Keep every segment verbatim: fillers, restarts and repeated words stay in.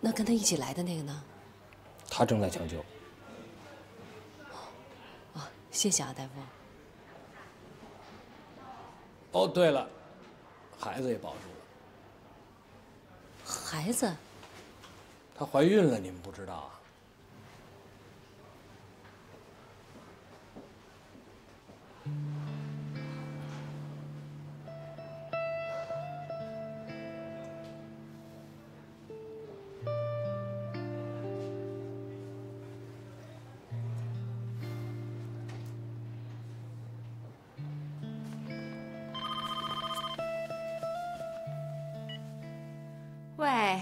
那跟他一起来的那个呢？ 他正在抢救。 哦，谢谢啊，大夫。 哦，对了，孩子也保住了。 孩子？ 她怀孕了，你们不知道啊？ 喂，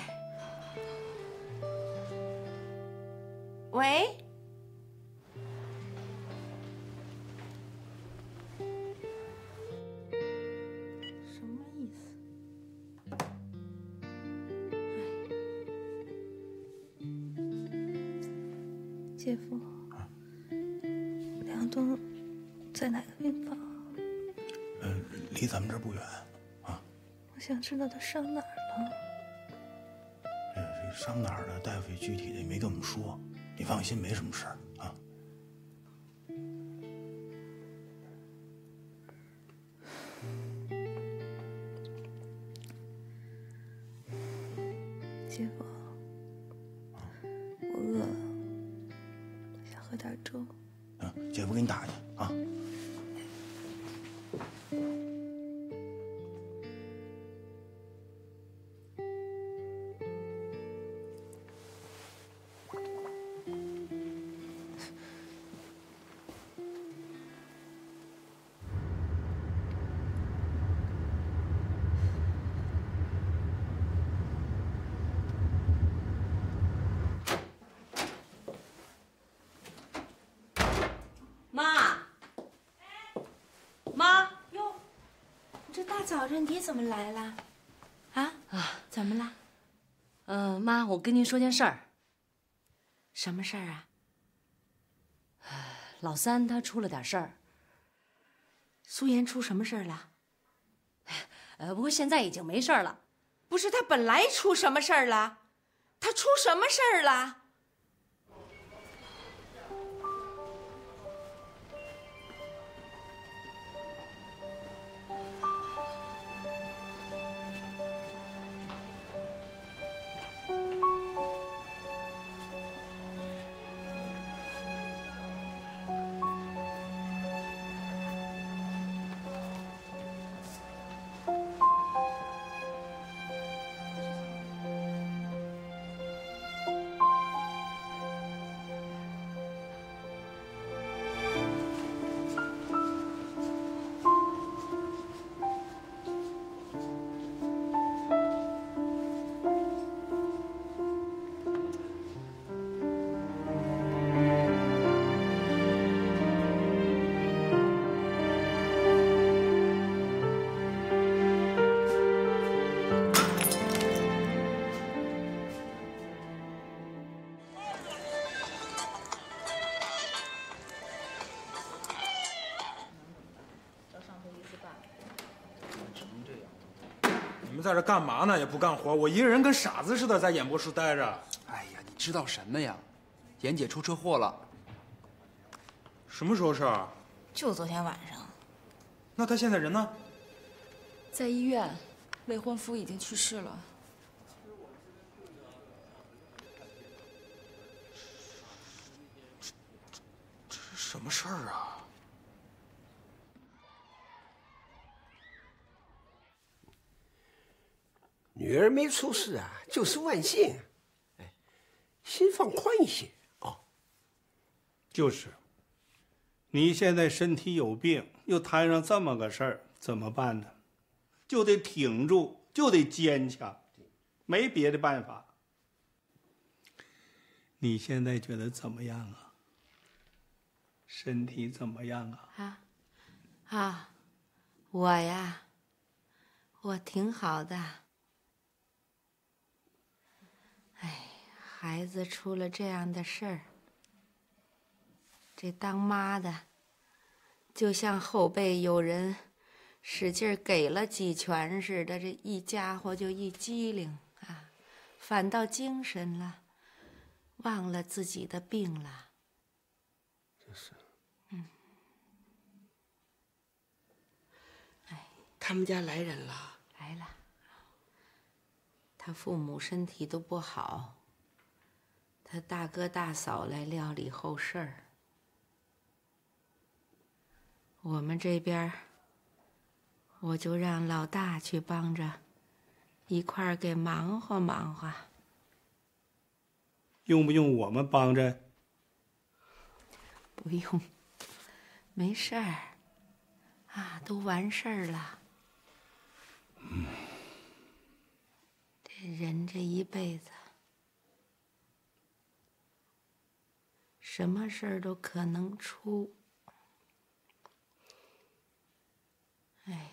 喂，什么意思？ 姐夫，梁东在哪个病房？ 嗯、呃，离咱们这儿不远，啊。 我想知道他伤哪儿了。 这这伤哪儿了？大夫具体的也没跟我们说，你放心，没什么事儿啊。 姐夫，我饿了，想喝点粥。 嗯，姐夫给你打去啊。 早上你怎么来了？啊啊，怎么了？ 嗯、呃，妈，我跟您说件事儿。 什么事儿啊？ 老三他出了点事儿。 苏妍出什么事儿了？ 呃，不过现在已经没事儿了。 不是他本来出什么事儿了？他出什么事儿了？ 你们在这干嘛呢？也不干活，我一个人跟傻子似的在演播室待着。 哎呀，你知道什么呀？妍姐出车祸了。 什么时候事儿？ 就昨天晚上。 那她现在人呢？ 在医院，未婚夫已经去世了。 这是什么事儿啊？ 女儿没出事啊，就是万幸。哎，心放宽一些哦。 就是，你现在身体有病，又摊上这么个事儿，怎么办呢？就得挺住，就得坚强，没别的办法。你现在觉得怎么样啊？身体怎么样啊？ 啊，啊，我呀，我挺好的。哎，孩子出了这样的事儿，这当妈的，就像后背有人使劲给了几拳似的，这一家伙就一激灵啊， 反倒精神了，忘了自己的病了。 真是。 嗯。哎， 他们家来人了。 来了。他父母身体都不好，他大哥大嫂来料理后事儿。我们这边，我就让老大去帮着，一块儿给忙活忙活。 用不用我们帮着？ 不用，没事儿，啊，都完事儿了。 嗯。 这人这一辈子，什么事儿都可能出。哎。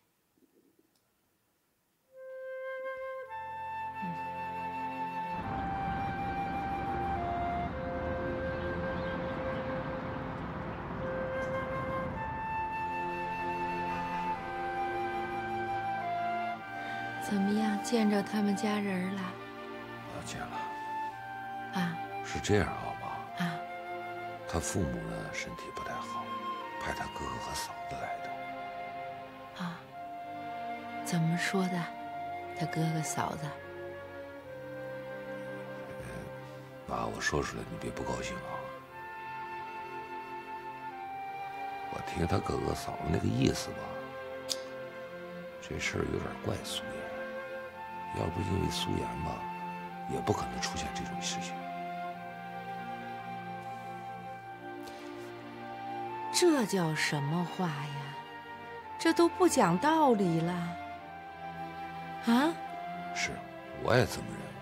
怎么样？见着他们家人了？ 啊，见了。 啊？ 是这样好吗？ 啊。 他父母呢身体不太好，派他哥哥和嫂子来的。 啊？怎么说的？他哥哥嫂子？ 妈，我说出来你别不高兴啊。我听他哥哥嫂子那个意思吧，这事儿有点怪苏妍。要不因为苏妍吧，也不可能出现这种事情。 这叫什么话呀？这都不讲道理了。啊？ 是，我也这么认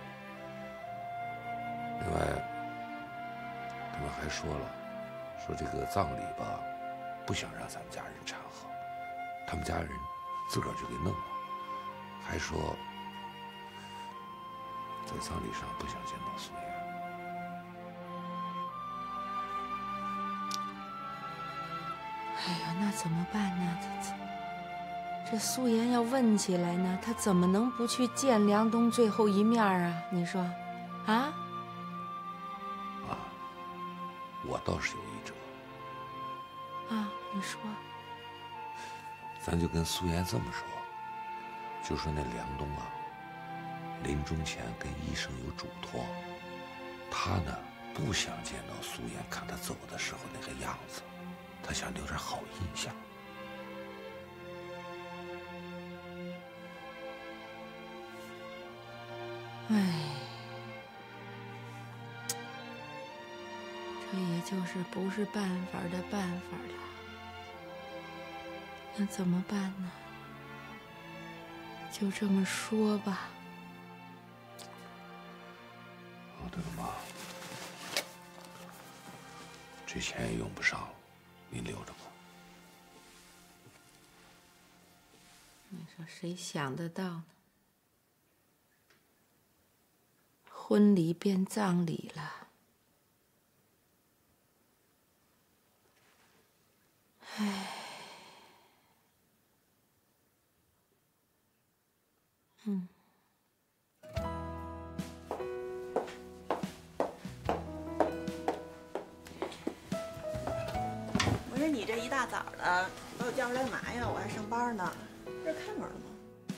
为。另外，他们还说了，说这个葬礼吧，不想让咱们家人掺和，他们家人自个儿就给弄了，还说。在葬礼上不想见到苏妍。 哎呀，那怎么办呢？这这苏妍要问起来呢，她怎么能不去见梁冬最后一面啊？你说，啊？ 啊，我倒是有一辙。 啊，你说。 咱就跟苏妍这么说，就说那梁冬啊。临终前跟医生有嘱托，他呢不想见到苏妍看他走的时候那个样子，他想留点好印象。 哎，这也就是不是办法的办法了。那怎么办呢？就这么说吧。 对了，妈，这钱也用不上了，您留着吧。 你说谁想得到呢？婚礼变葬礼了，唉，嗯。 你这一大早的把我叫出来干嘛呀？我还上班呢。这开门了吗？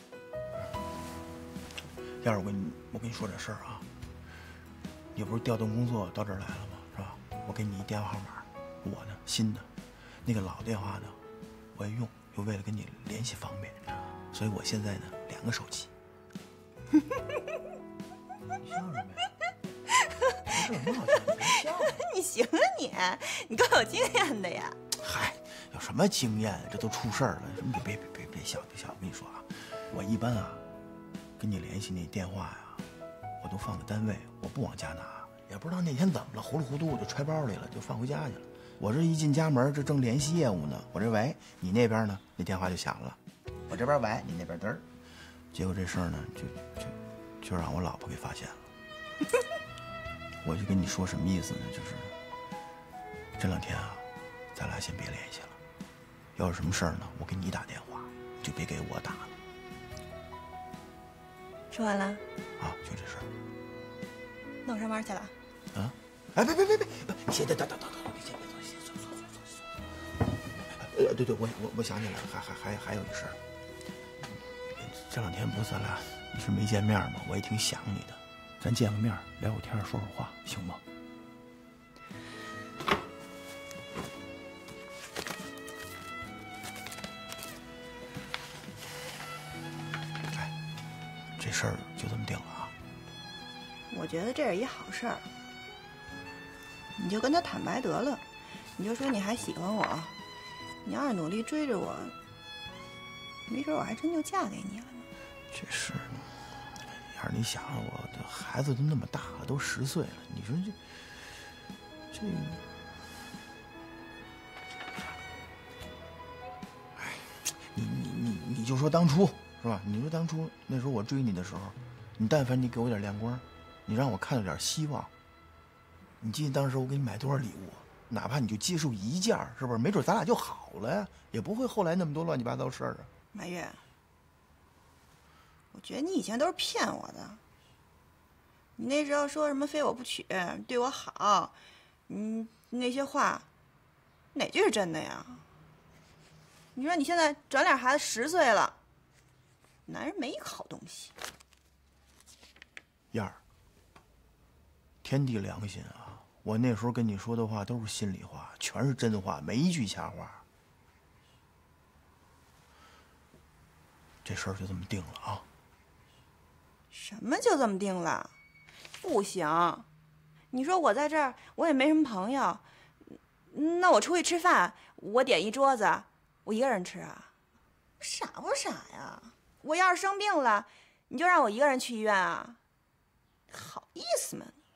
燕儿，我跟你我跟你说点事儿啊。你不是调动工作到这儿来了吗？是吧？我给你一电话号码，我呢新的，那个老电话呢我也用，就为了跟你联系方便，所以我现在呢两个手机。你笑什么呀？这有什么好笑的？别笑。 你行啊你，你够有经验的呀。 嗨，有什么经验？这都出事儿了，你别别别别笑别笑！我跟你说啊，我一般啊，跟你联系那电话呀，我都放在单位，我不往家拿。也不知道那天怎么了，糊里糊涂就揣包里了，就放回家去了。我这一进家门，这正联系业务呢，我这喂，你那边呢，那电话就响了，我这边喂，你那边嘚儿，结果这事儿呢，就就就让我老婆给发现了。我就跟你说什么意思呢？就是这两天啊，咱俩先别联系了。要是什么事儿呢，我给你打电话，就别给我打了。 什说完了。 啊，就这事儿。 那我上班去了。 啊？哎，别别别别，先等等等等等，你先别走，先走走走走。呃，对对，我我我想起来了，还还还还有一事儿。这两天不是咱俩一直没见面吗？我也挺想你的，咱见个面聊会天，说说话，行吗？哎，这事儿就这么定了啊？ 我觉得这是一好事儿，你就跟他坦白得了，你就说你还喜欢我，你要是努力追着我，没准我还真就嫁给你了呢。 这是，要是你想，我的孩子都那么大了，都十岁了，你说这这，哎，你你你你就说当初是吧？你说当初那时候我追你的时候，你但凡你给我点亮光，你让我看到点希望，你记得当时我给你买多少礼物？哪怕你就接受一件，是不是？没准咱俩就好了呀，也不会后来那么多乱七八糟事儿啊。 马月，我觉得你以前都是骗我的。你那时候说什么非我不娶，对我好，嗯，那些话，哪句是真的呀？你说你现在转脸孩子十岁了，男人没一个好东西。 燕儿，天地良心啊！我那时候跟你说的话都是心里话，全是真话，没一句瞎话。这事儿就这么定了啊！ 什么就这么定了？不行！你说我在这儿，我也没什么朋友，那我出去吃饭，我点一桌子，我一个人吃啊？傻不傻呀？我要是生病了，你就让我一个人去医院啊？好意思吗你？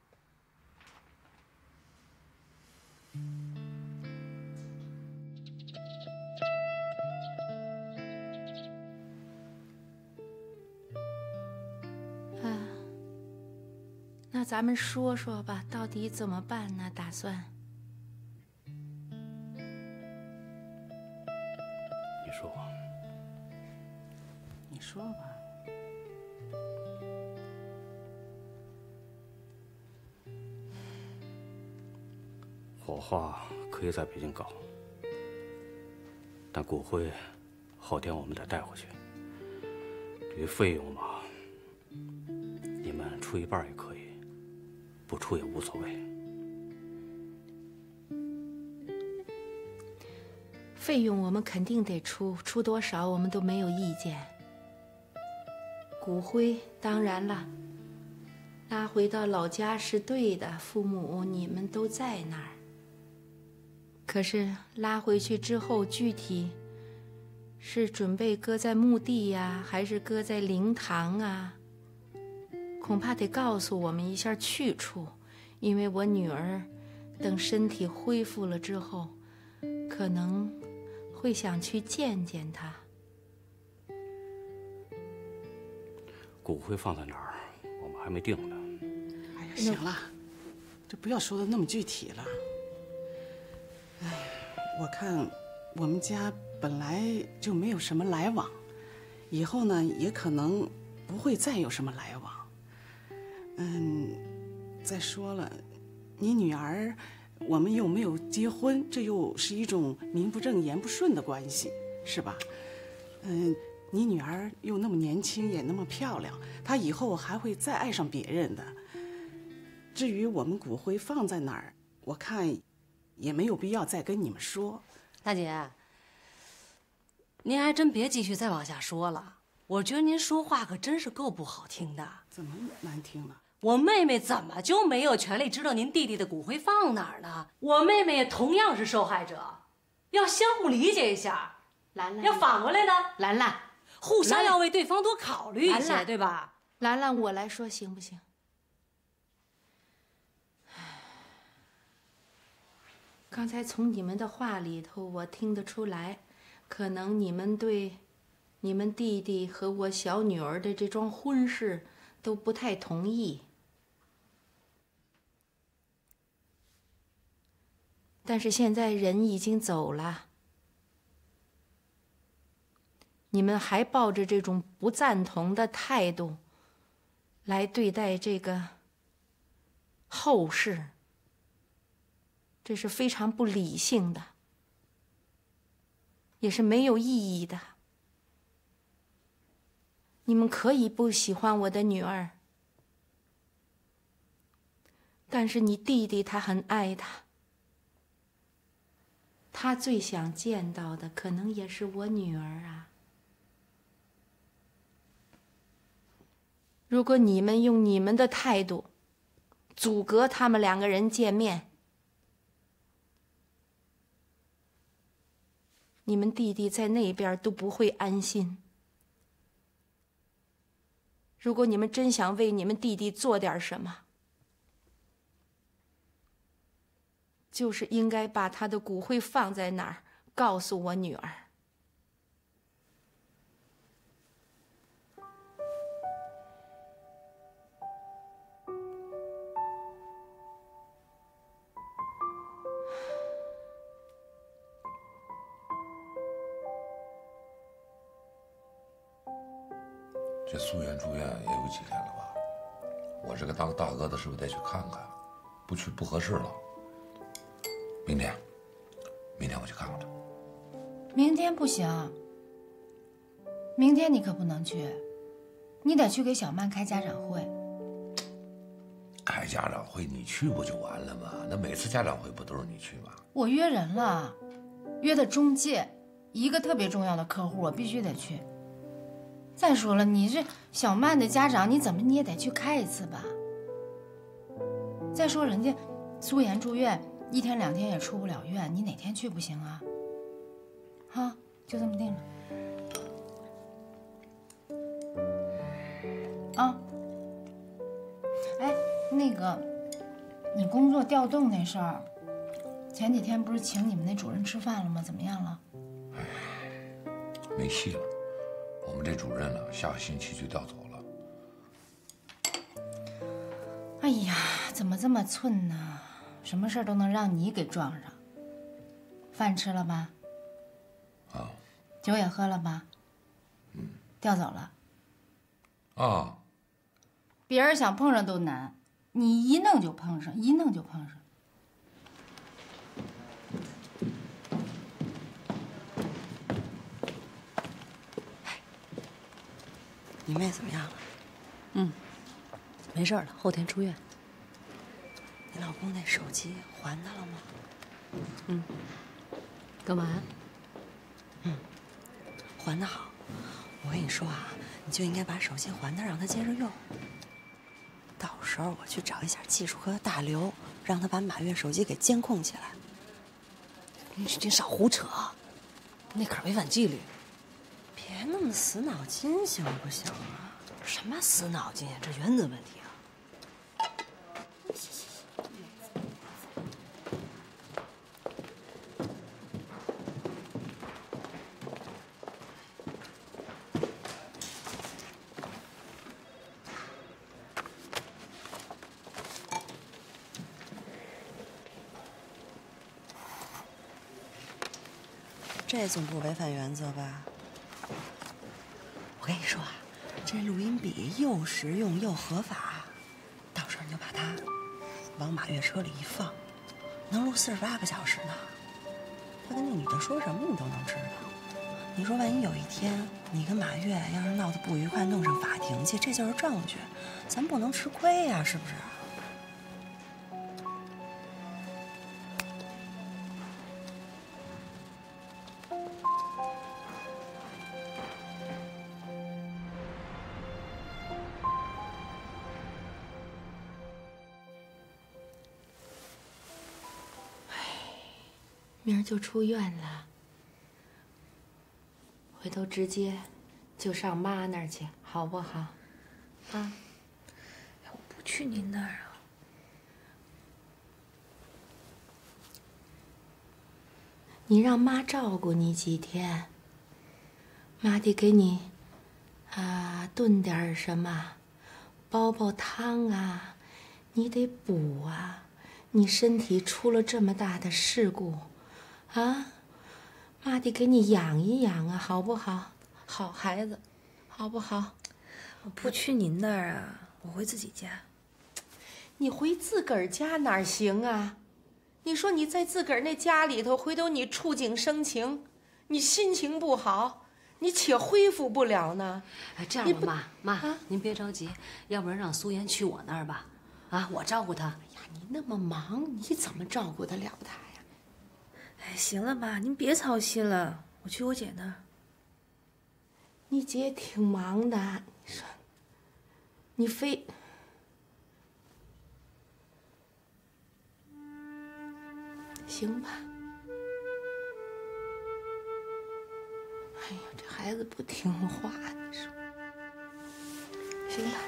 啊，那咱们说说吧，到底怎么办呢？打算？ 你说， 你说吧。 火化可以在北京搞，但骨灰后天我们得带回去。至于费用嘛，你们出一半也可以，不出也无所谓。 费用我们肯定得出，出多少我们都没有意见。骨灰当然了，拉回到老家是对的，父母你们都在那儿。可是拉回去之后，具体是准备搁在墓地呀，还是搁在灵堂啊？恐怕得告诉我们一下去处，因为我女儿等身体恢复了之后，可能会想去见见她。 骨灰放在哪儿，我们还没定呢。 哎呀，行了，这不要说的那么具体了。哎，我看我们家本来就没有什么来往，以后呢也可能不会再有什么来往。嗯，再说了，你女儿我们又没有结婚，这又是一种名不正言不顺的关系，是吧？嗯，你女儿又那么年轻，也那么漂亮，她以后还会再爱上别人的。至于我们骨灰放在哪儿，我看也没有必要再跟你们说。 大姐，您还真别继续再往下说了，我觉得您说话可真是够不好听的。 怎么难听了？ 我妹妹怎么就没有权利知道您弟弟的骨灰放哪儿呢？我妹妹也同样是受害者，要相互理解一下。 兰兰， 要反过来呢？ 兰兰， 互相要为对方多考虑一些， 兰兰对吧？ 兰兰，我来说行不行？刚才从你们的话里头，我听得出来，可能你们对你们弟弟和我小女儿的这桩婚事都不太同意。但是现在人已经走了，你们还抱着这种不赞同的态度， 来对待这个后事，这是非常不理性的，也是没有意义的。你们可以不喜欢我的女儿，但是你弟弟他很爱她，他最想见到的可能也是我女儿啊。如果你们用你们的态度阻隔他们两个人见面，你们弟弟在那边都不会安心。如果你们真想为你们弟弟做点什么，就是应该把他的骨灰放在哪儿，告诉我女儿。 这苏媛住院也有几天了吧？我这个当大哥的是不是得去看看？不去不合适了。明天，明天我去看看他。 明天不行，明天你可不能去，你得去给小曼开家长会。 开家长会你去不就完了吗？那每次家长会不都是你去吗？ 我约人了，约的中介，一个特别重要的客户，我必须得去。再说了，你这小曼的家长，你怎么你也得去开一次吧？再说人家苏妍住院，一天两天也出不了院，你哪天去不行啊？好，就这么定了。啊，哎，那个，你工作调动那事儿，前几天不是请你们那主任吃饭了吗？怎么样了？ 没戏了。我们这主任呢，下个星期就调走了。 哎呀，怎么这么寸呢？什么事儿都能让你给撞上。饭吃了吧？ 啊。 酒也喝了吧？ 嗯。 调走了。 啊。 别人想碰上都难，你一弄就碰上，一弄就碰上。 你妹怎么样了？ 嗯，没事了，后天出院。 你老公那手机还他了吗？ 嗯。干嘛呀？ 嗯，还得好。我跟你说啊，你就应该把手机还他，让他接着用。到时候我去找一下技术科的大刘，让他把马月手机给监控起来。 你你少胡扯，那可是违反纪律。 别那么死脑筋行不行啊？ 什么死脑筋呀？这原则问题啊！ 这总不违反原则吧？我跟你说啊，这录音笔又实用又合法，到时候你就把它往马月车里一放，能录四十八个小时呢。他跟那女的说什么你都能知道。你说万一有一天你跟马月要是闹得不愉快，弄上法庭去，这就是证据，咱不能吃亏呀，是不是？ 明儿就出院了，回头直接就上妈那儿去，好不好？啊？ 我不去您那儿啊。 你让妈照顾你几天，妈得给你啊炖点什么，煲煲汤啊，你得补啊。你身体出了这么大的事故。啊，妈得给你养一养啊，好不好？好孩子，好不好？ 我不去您那儿啊， 我回自己家。 你回自个儿家哪儿行啊？你说你在自个儿那家里头，回头你触景生情，你心情不好，你且恢复不了呢。 哎，这样吧，妈妈、啊，您别着急，要不然让苏妍去我那儿吧，啊，我照顾她。哎呀，你那么忙，你怎么照顾得了她呀？ 哎，行了，妈，您别操心了，我去我姐那儿。 你姐挺忙的，你说，你非。行吧，哎呀，这孩子不听话，你说，行吧。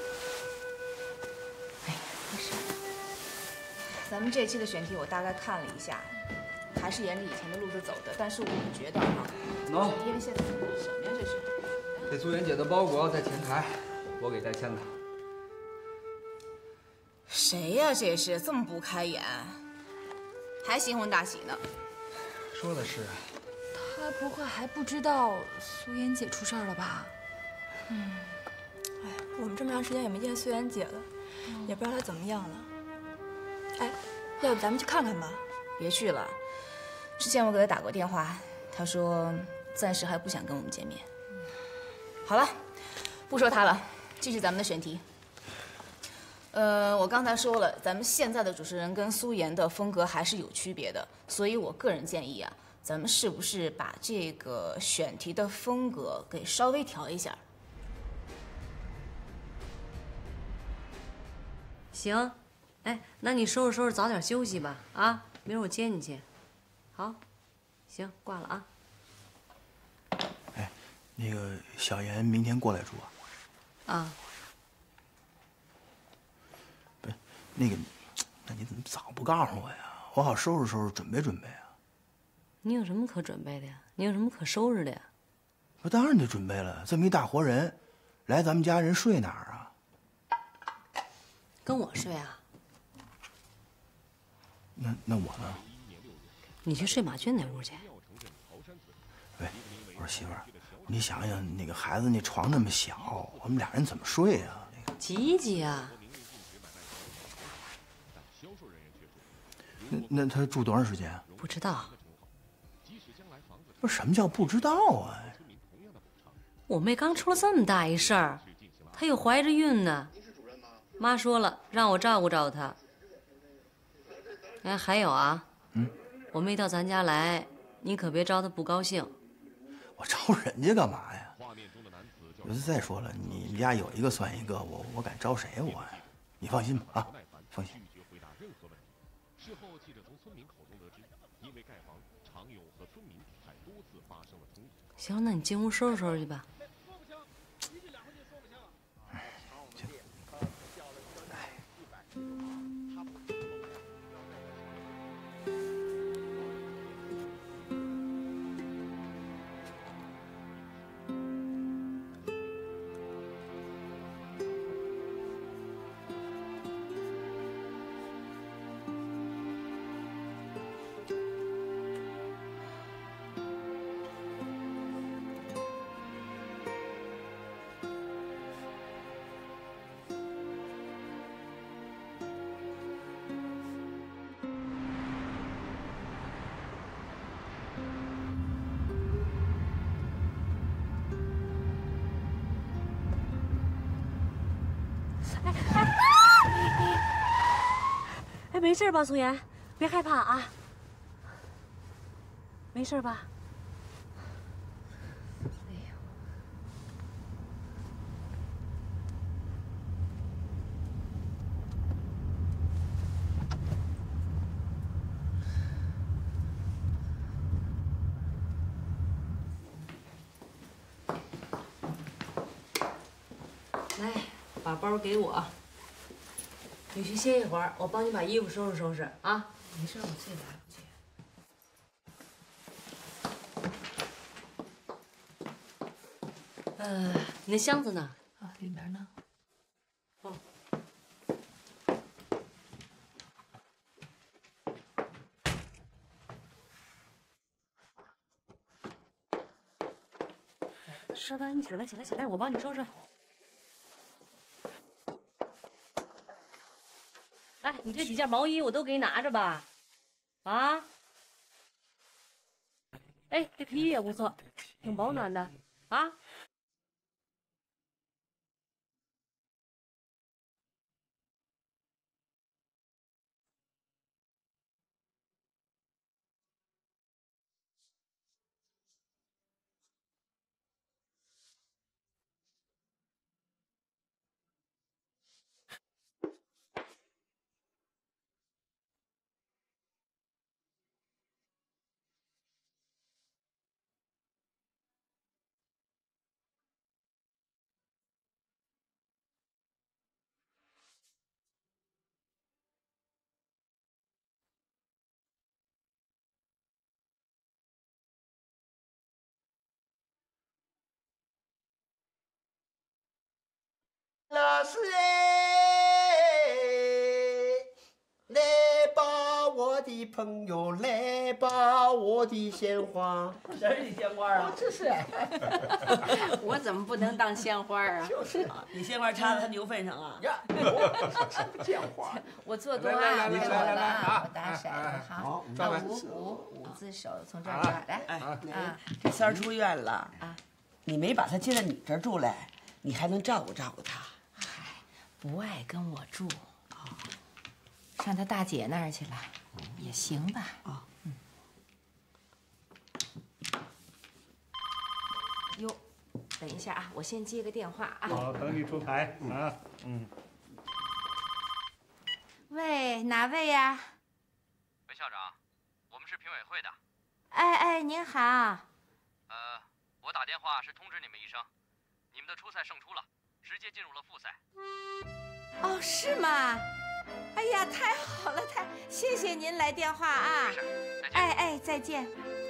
哎呀，没事。咱们这期的选题我大概看了一下，还是沿着以前的路子走的，但是我觉得哈， 喏， 因为现在什么呀？这是这苏妍姐的包裹在前台，我给带签的。 谁呀？这是这么不开眼？还新婚大喜呢， 说的是， 他不会还不知道苏妍姐出事儿了吧？ 嗯，哎，我们这么长时间也没见苏妍姐了，嗯、也不知道她怎么样了。哎，要不咱们去看看吧？ 别去了，之前我给她打过电话，她说暂时还不想跟我们见面。嗯、好了，不说她了，继续咱们的选题。呃，我刚才说了，咱们现在的主持人跟苏妍的风格还是有区别的，所以我个人建议啊，咱们是不是把这个选题的风格给稍微调一下？ 行，哎，那你收拾收拾，早点休息吧，啊，明儿我接你去。好，行，挂了啊。 哎，那个小妍明天过来住啊？ 啊。 那个，那你怎么早不告诉我呀？我好收拾收拾，准备准备啊。 你有什么可准备的呀？你有什么可收拾的呀？ 我当然得准备了，这么一大活人，来咱们家人睡哪儿啊？ 跟我睡啊？ 那那我呢？ 你去睡马军那屋去。 喂，我说媳妇儿，你想想，那个孩子那床那么小，我们俩人怎么睡啊？那个挤挤啊。 那那他住多长时间啊？ 不知道。 不是，什么叫不知道啊？ 我妹刚出了这么大一事儿，她又怀着孕呢。妈说了，让我照顾照顾她。哎，还有啊， 嗯， 我妹到咱家来，你可别招她不高兴。 我招人家干嘛呀？再说了，你们家有一个算一个，我我敢招谁我？你放心吧啊，放心。 事后，记者从村民口中得知，因为盖房常有和村民还多次发生了冲突。 行了，那你进屋收拾收拾去吧。 行。 哎，没事吧，苏妍？别害怕啊。没事吧？哎呦，来，把包给我。你去歇一会儿，我帮你把衣服收拾收拾啊。 没事，我自己来。 呃，你那箱子呢？ 啊，里面呢。 哦。稍等，你起来，起来，起来，我帮你收拾。 哎，你这几件毛衣我都给你拿着吧。啊？哎，这皮衣也不错，挺保暖的啊。 老师哎，来吧，我的朋友，来吧，我的鲜花。 谁是你鲜花啊？ 这是。 我怎么不能当鲜花啊？ 就是啊， 你鲜花插在他牛粪上啊？ 呀，鲜花。 我做工啊， 来来来来来来了，我打骰，好， 赵文五五五字手，从这儿抓来。 哎啊， 这三儿出院了啊，你没把他接到你这儿住来，你还能照顾照顾他。 不爱跟我住，上他大姐那儿去了，也行吧？啊，嗯。哟，等一下啊，我先接个电话啊。 好，等你出牌啊。嗯。 喂，哪位呀？ 喂，校长，我们是评委会的。 哎哎，您好。 呃，我打电话是通知你们一声，你们的初赛胜出了，直接进入了复赛。 哦，是吗？哎呀，太好了，太谢谢您来电话啊！ 没事，再见。 哎哎，再见。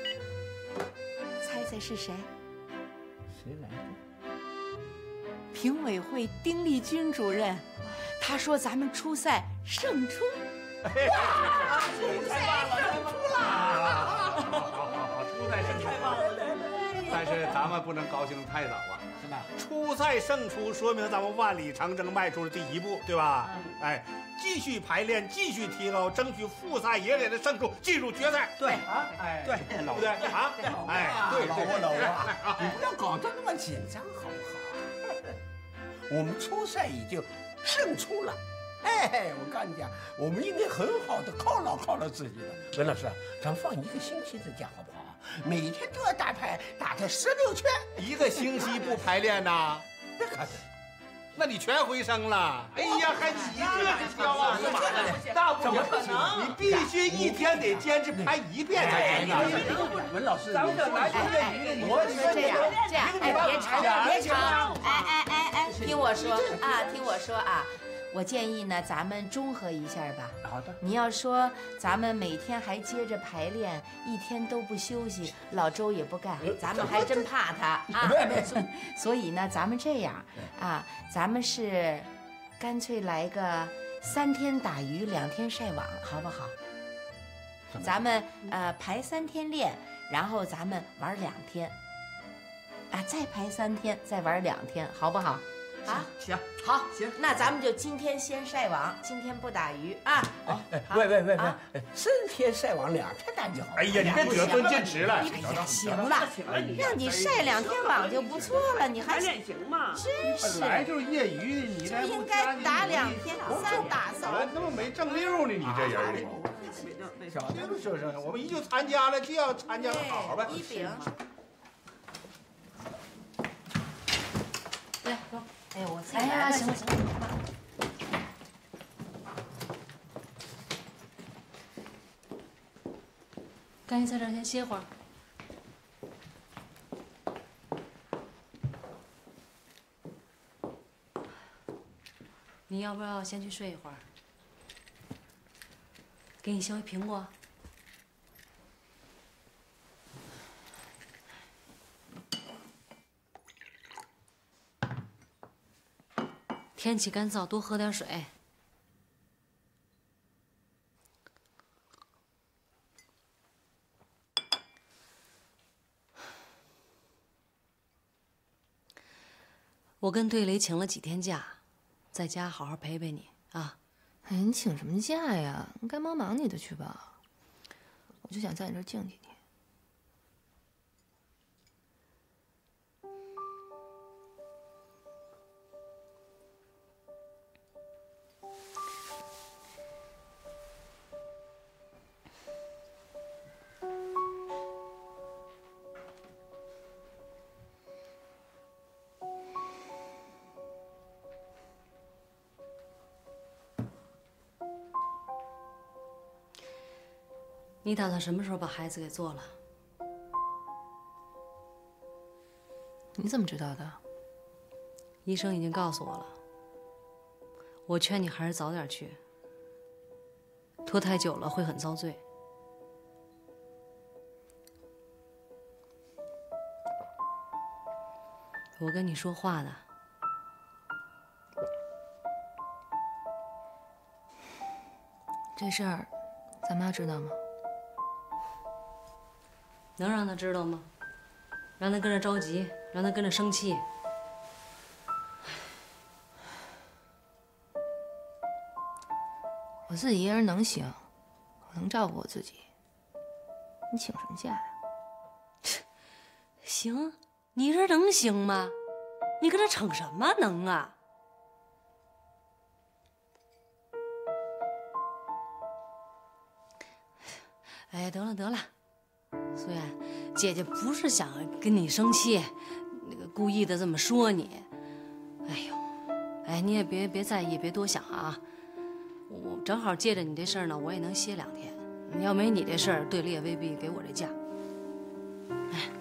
猜猜是谁？ 谁来的？ 评委会丁丽君主任，他说咱们初赛胜出。 哇！初赛胜出了！ 好好好好，初赛胜出，太棒了！但是咱们不能高兴太早啊。初赛胜出，说明咱们万里长征迈出了第一步，对吧？嗯、哎，继续排练，继续提高，争取复赛也得的胜出，进入决赛。 对啊，哎，对，对不对啊？哎，对，老我老我，你不要搞得那么紧张，好不好？我们初赛已经胜出了，哎，我告诉你讲，我们应该很好的犒劳犒劳自己的。文老师，咱放一个星期的假好不好？每天都要打牌，打他十六圈。 一个星期不排练呐？ 那可是， 那你全回升了。哎呀，还你这是挑啊？那不行，你必须一天得坚持排一遍才行啊！ 文老师， 咱们这来我说这样这样，哎，别吵别吵，哎哎哎哎，听我说啊，听我说啊。我建议呢，咱们中和一下吧。 好的。 你要说咱们每天还接着排练，一天都不休息，老周也不干，咱们还真怕他啊。所以呢，咱们这样啊，咱们是干脆来个三天打鱼两天晒网，好不好？咱们呃排三天练，然后咱们玩两天，啊，再排三天，再玩两天，好不好？啊， 行， 好，行，那咱们就今天先晒网，今天不打鱼啊。 哎哎，喂喂喂喂，三天晒网，两天打鱼好。 哎呀，你别得寸进尺了。 哎呀，行了，让你晒两天网就不错了，你还练行吗？ 真是， 本来就是业余，你就应该打两天，三打三。 那么没正溜呢，你这人。小丁是不是？我们一就参加了，就要参加的好呗。 一饼。来，走。哎呀，我哎呀，行了行了， 赶紧在这儿先歇会儿。你要不要先去睡一会儿？给你削一苹果。天气干燥，多喝点水。我跟队雷请了几天假，在家好好陪陪你啊。 哎，你请什么假呀？你该忙忙你的去吧。我就想在你这儿静几天。 你打算什么时候把孩子给做了？ 你怎么知道的？ 医生已经告诉我了。我劝你还是早点去，拖太久了会很遭罪。我跟你说话的。 这事儿，咱妈知道吗？ 能让他知道吗？让他跟着着急，让他跟着生气。 我自己一个人能行，我能照顾我自己。你请什么假呀？ 行，你这能行吗？你跟他逞什么能啊？哎，得了得了。苏妍，姐姐不是想跟你生气，那个故意的这么说你。哎呦，哎，你也别别在意，别多想啊。我正好借着你这事儿呢，我也能歇两天。要没你这事儿，队里也未必给我这假。哎，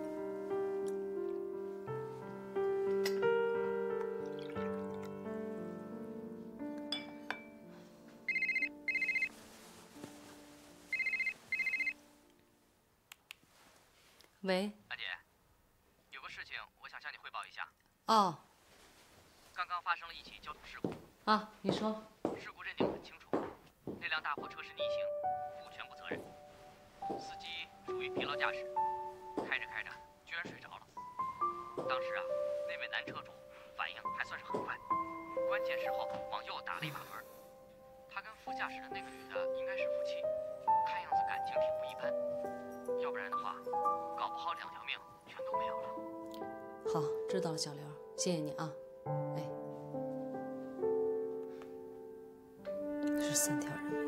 喂， 安姐，有个事情我想向你汇报一下。 哦， 刚刚发生了一起交通事故。 啊，你说。 事故认定很清楚，那辆大货车是逆行，负全部责任。司机属于疲劳驾驶，开着开着居然睡着了。当时啊，那位男车主反应还算是很快，关键时候往右打了一把门。他跟副驾驶的那个女的应该是夫妻，看样子感情挺不一般。要不然的话，搞不好两条命全都没有了。 好，知道了，小刘，谢谢你啊。哎，是三条人命。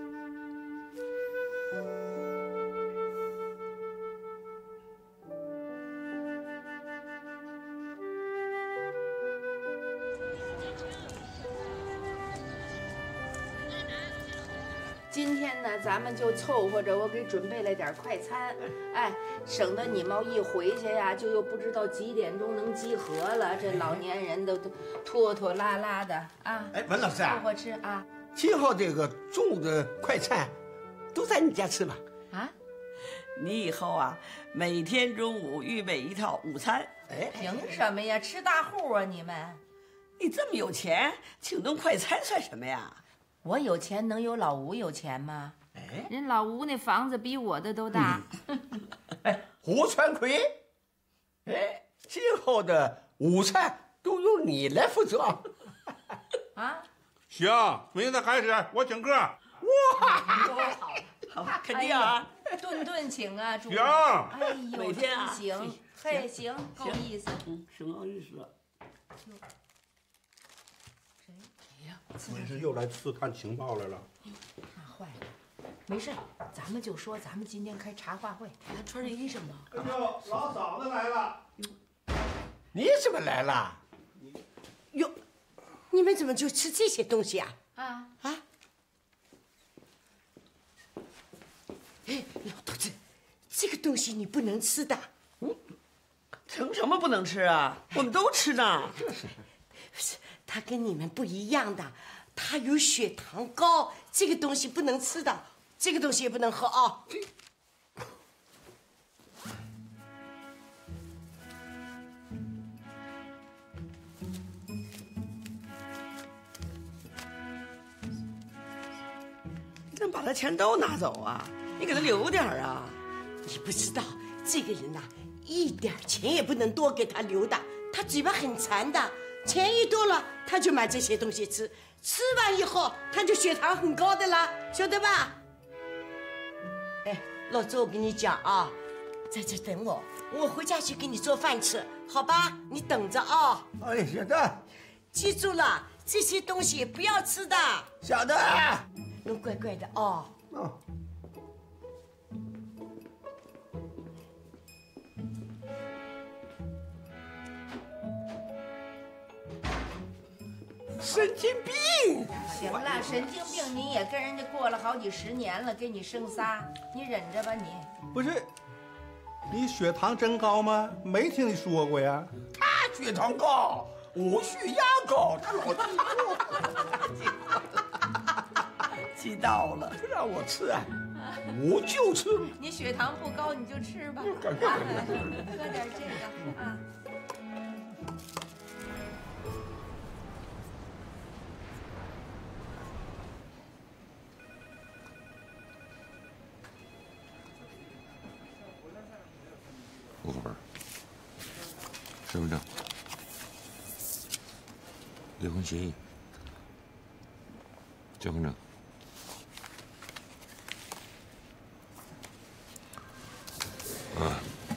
今天呢，咱们就凑合着，我给准备了点快餐，哎，省得你们一回去呀，就又不知道几点钟能集合了。这老年人都都拖拖拉拉的啊。 哎，文老师啊， 凑合吃啊。 今后这个中午的快餐都在你家吃吧？ 啊？ 你以后啊，每天中午预备一套午餐。 哎， 凭什么呀？吃大户啊你们？ 你这么有钱，请顿快餐算什么呀？ 我有钱能有老吴有钱吗？哎，人老吴那房子比我的都大。 哎，胡传奎，哎，今后的午餐都由你来负责。 啊？ 行，明天开始我请客。哇， 好，好，肯定啊， 顿顿请啊，主。 行。 哎呦， 每天啊， 行，嘿，行，够意思。 嗯，什么意思？ 我是又来刺探情报来了。 那坏了，没事，咱们就说咱们今天开茶话会， 还穿着衣裳呢。 哎呦，老嫂子来了。 你怎么来了？ 哟，你们怎么就吃这些东西啊？ 啊啊！哎，老头子，这个东西你不能吃的。 嗯，凭什么不能吃啊？我们都吃呢。 就是，不是，它跟你们不一样的，它有血糖高，这个东西不能吃的，这个东西也不能喝啊。 你怎么把他钱都拿走啊？你给他留点啊！ 你不知道，这个人呐、啊，一点钱也不能多给他留的，他嘴巴很馋的， 钱一多了，他就买这些东西吃，吃完以后他就血糖很高的啦，晓得吧？哎，老周，我跟你讲啊，在这等我，我回家去给你做饭吃，好吧？你等着啊。 哎，晓得。 记住了，这些东西不要吃的。 晓得。 侬乖乖的哦。 哦。神经病！ 行了，神经病，你也跟人家过了好几十年了，给你生仨，你忍着吧你。 不是，你血糖真高吗？没听你说过呀。 他血糖高，我血压高，他老记错。知道了，让我吃啊，我就吃。 你血糖不高，你就吃吧，喝点这个啊。 户口本、身份证、离婚协议、结婚证。啊。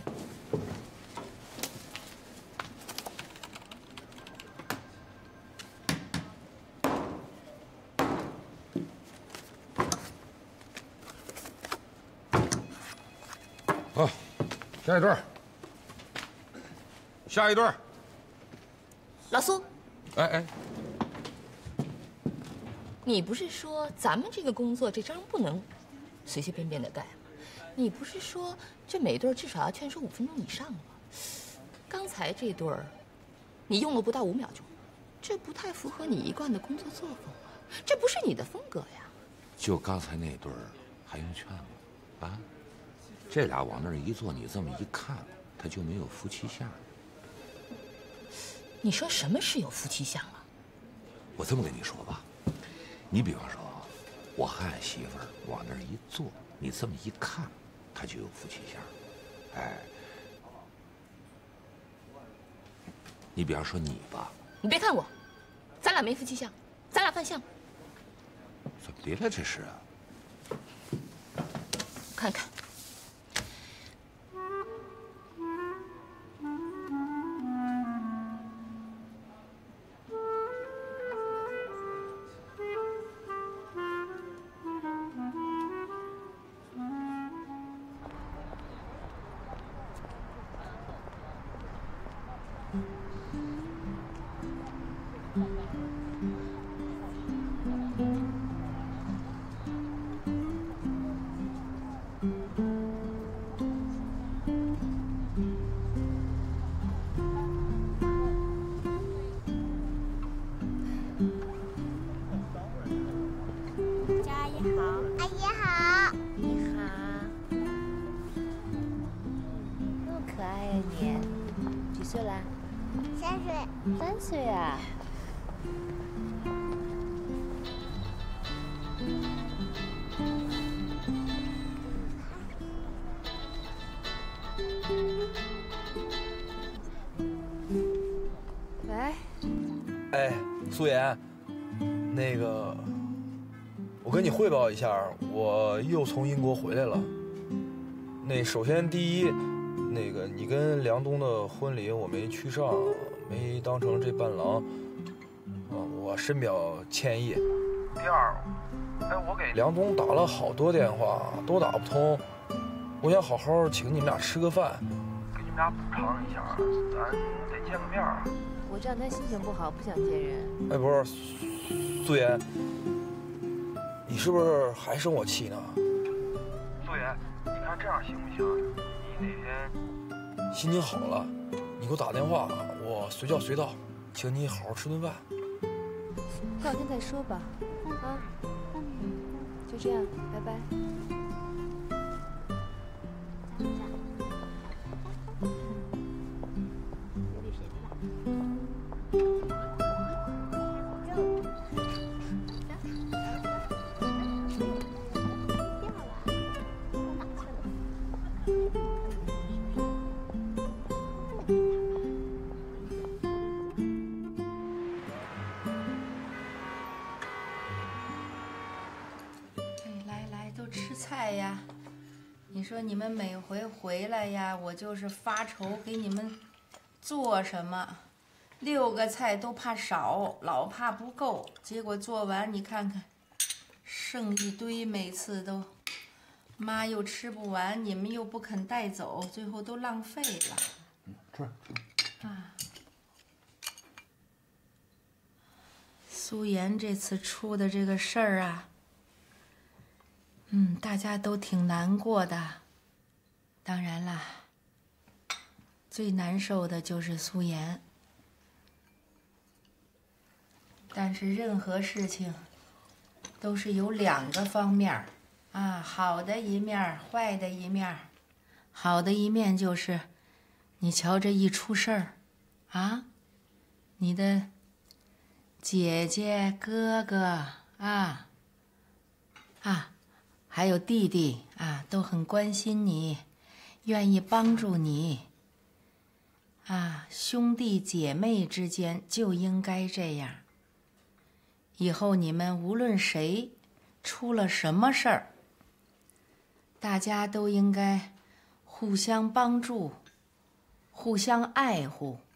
好，下一对。下一对。 老苏， 哎哎， 你不是说咱们这个工作这章不能随随便便的盖吗？你不是说这每对至少要劝说五分钟以上吗？刚才这对儿，你用了不到五秒钟，这不太符合你一贯的工作作风啊，这不是你的风格呀。 就刚才那对儿还用劝吗？啊，这俩往那儿一坐，你这么一看，他就没有夫妻相。 你说什么是有夫妻相啊？ 我这么跟你说吧，你比方说，我和俺媳妇儿往那儿一坐，你这么一看，他就有夫妻相。哎，你比方说你吧， 你别看我，咱俩没夫妻相，咱俩犯相。 怎么的了这是啊？ 看看。 三岁啊！ 喂， 哎，苏妍，那个，我跟你汇报一下，我又从英国回来了。那首先第一，那个你跟梁冬的婚礼我没去上。没当成这伴郎，啊，我深表歉意。第二，哎，我给梁冬打了好多电话，都打不通。我想好好请你们俩吃个饭，给你们俩补偿一下，咱得见个面。 我知道他心情不好，不想见人。 哎，不是，苏妍，你是不是还生我气呢？苏妍，你看这样行不行？你哪天心情好了，你给我打电话。我随叫随到，请你好好吃顿饭。 过两天再说吧，啊，就这样，拜拜。 菜呀，你说你们每回回来呀，我就是发愁给你们做什么，六个菜都怕少，老怕不够，结果做完你看看，剩一堆，每次都，妈又吃不完，你们又不肯带走，最后都浪费了。 吃。 啊。苏妍这次出的这个事儿啊，嗯，大家都挺难过的。当然啦，最难受的就是苏妍。但是任何事情都是有两个方面儿啊，好的一面儿，坏的一面儿。好的一面就是，你瞧这一出事儿，啊，你的姐姐、哥哥啊，啊，还有弟弟啊，都很关心你，愿意帮助你。啊，兄弟姐妹之间就应该这样。以后你们无论谁出了什么事儿，大家都应该互相帮助，互相爱护。